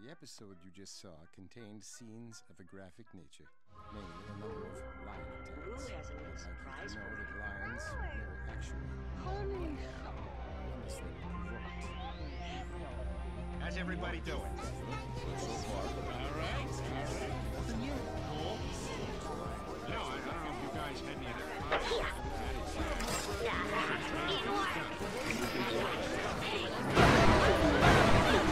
The episode you just saw contained scenes of a graphic nature, mainly a number of lion attacks. Rue has a new surprise I'd like you to know for that you. lions were actually endlessly provoked. How's everybody doing? So far. All right. Nothing new. Cool. No, I don't know if you guys had any other comments.